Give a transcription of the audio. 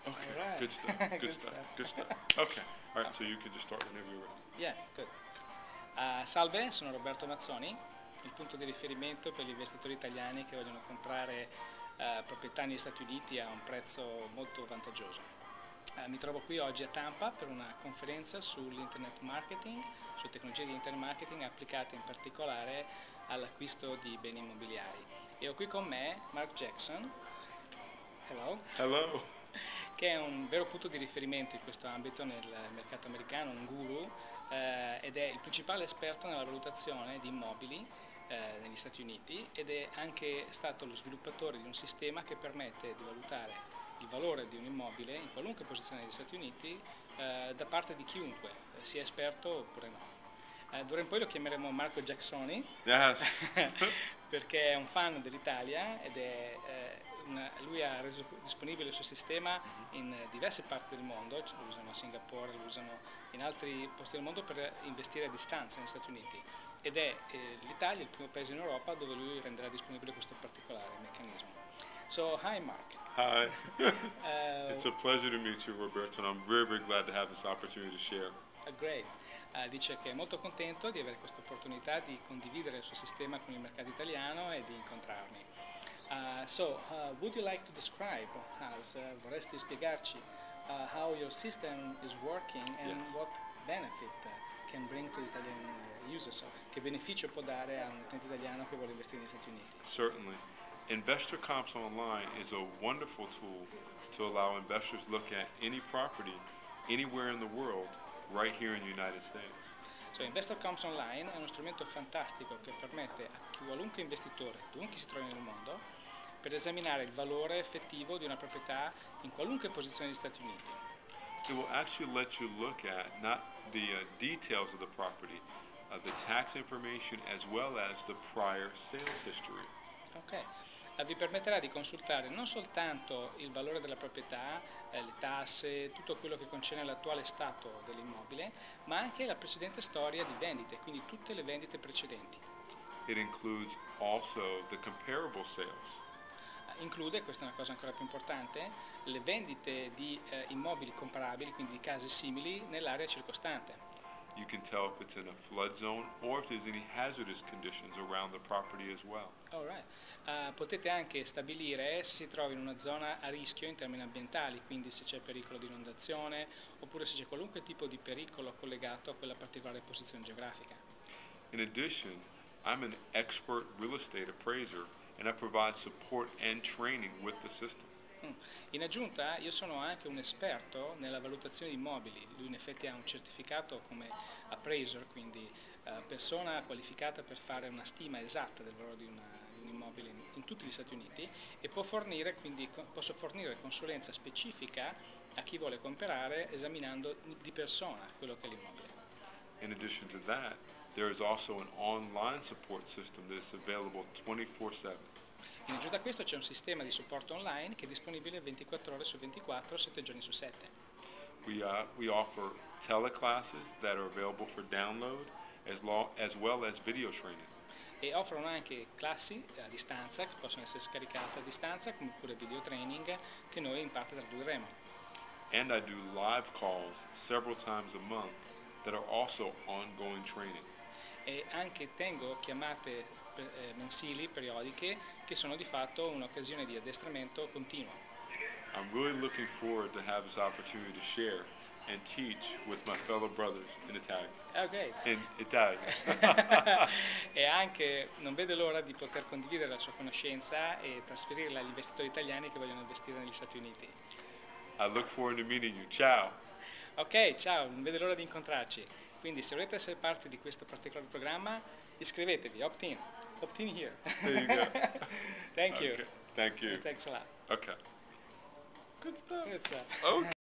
Okay, All right. good stuff, good Good stuff, stuff. good stuff. Okay, all right, so you can just start whenever you're ready. Yeah, good. Salve, sono Roberto Mazzoni, il punto di riferimento per gli investitori italiani che vogliono comprare proprietà negli Stati Uniti a un prezzo molto vantaggioso. Mi trovo qui oggi a Tampa per una conferenza sull'internet marketing, su tecnologie di internet marketing applicate in particolare all'acquisto di beni immobiliari. E ho qui con me Mark Jackson, hello, Hello. che è un vero punto di riferimento in questo ambito nel mercato americano, un guru, ed è il principale esperto nella valutazione di immobili negli Stati Uniti ed è anche stato lo sviluppatore di un sistema che permette di valutare il valore di un immobile in qualunque posizione negli Stati Uniti da parte di chiunque, sia esperto oppure no. D'ora in poi lo chiameremo Marco Jacksoni Yes. perché è un fan dell'Italia ed lui ha reso disponibile il suo sistema in diverse parti del mondo, lo usano a Singapore, lo usano in altri posti del mondo per investire a distanza negli Stati Uniti ed è l'Italia il primo paese in Europa dove lui renderà disponibile questo particolare meccanismo. So, hi Mark. Hi. It's a pleasure to meet you, Roberto, and I'm very, very glad to have this opportunity to share. Great. Dice che è molto contento di avere questa opportunità di condividere il suo sistema con il mercato italiano e di incontrarmi. Would you like to describe us, vorresti spiegarci how your system is working and Yes. what benefit can bring to the Italian users? Che beneficio può dare a un utente italiano che vuole investire negli Stati Uniti? Certainly. Investor Comps Online is a wonderful tool to allow investors to look at any property anywhere in the world right here in the United States. So, Investor Comps Online è uno strumento fantastico che permette a qualunque investitore, dovunque si trovi nel mondo, per esaminare il valore effettivo di una proprietà in qualunque posizione degli Stati Uniti. It will actually let you look at not the details of the property, the tax information, as well as the prior sales history. Ok. Vi permetterà di consultare non soltanto il valore della proprietà, le tasse, tutto quello che concerne l'attuale stato dell'immobile, ma anche la precedente storia di vendite, quindi tutte le vendite precedenti. It includes also the comparable sales. Include, questa è una cosa ancora più importante, le vendite di immobili comparabili, quindi di case simili, nell'area circostante. You can tell if it's in a flood zone or if there's any hazardous conditions around the property as well. Alright. Potete anche stabilire se si trova in una zona a rischio in termini ambientali, quindi se c'è pericolo di inondazione oppure se c'è qualunque tipo di pericolo collegato a quella particolare posizione geografica. In addition, I'm an expert real estate appraiser and I provide support and training with the system. In aggiunta, io sono anche un esperto nella valutazione di immobili. Lui in effetti ha un certificato come appraiser, quindi persona qualificata per fare una stima esatta del valore di un immobile in tutti gli Stati Uniti e posso fornire consulenza specifica a chi vuole comprare esaminando di persona quello che è l'immobile. In addition to that, there is also an online support system that is available 24/7. In aggiunta a questo c'è un sistema di supporto online che è disponibile 24 ore su 24, 7 giorni su 7. We offer teleclasses that are available for download as well as video training. E offrono anche classi a distanza che possono essere scaricate a distanza, come pure video training che noi in parte tradurremo. And I do live calls several times a month that are also ongoing training. E anche tengo chiamate mensili, periodiche, che sono di fatto un'occasione di addestramento continuo. I'm really looking forward to have this opportunity to share and teach with my fellow brothers in Italian. Ok. In Italian. E anche non vede l'ora di poter condividere la sua conoscenza e trasferirla agli investitori italiani che vogliono investire negli Stati Uniti. I look forward to meeting you. Ciao. Ok, ciao, non vede l'ora di incontrarci. Quindi se volete essere parte di questo particolare programma, iscrivetevi, opt-in here. There you go. Thank you. Okay. Thank you. Thanks a lot. Okay. Good stuff. Good stuff. Okay.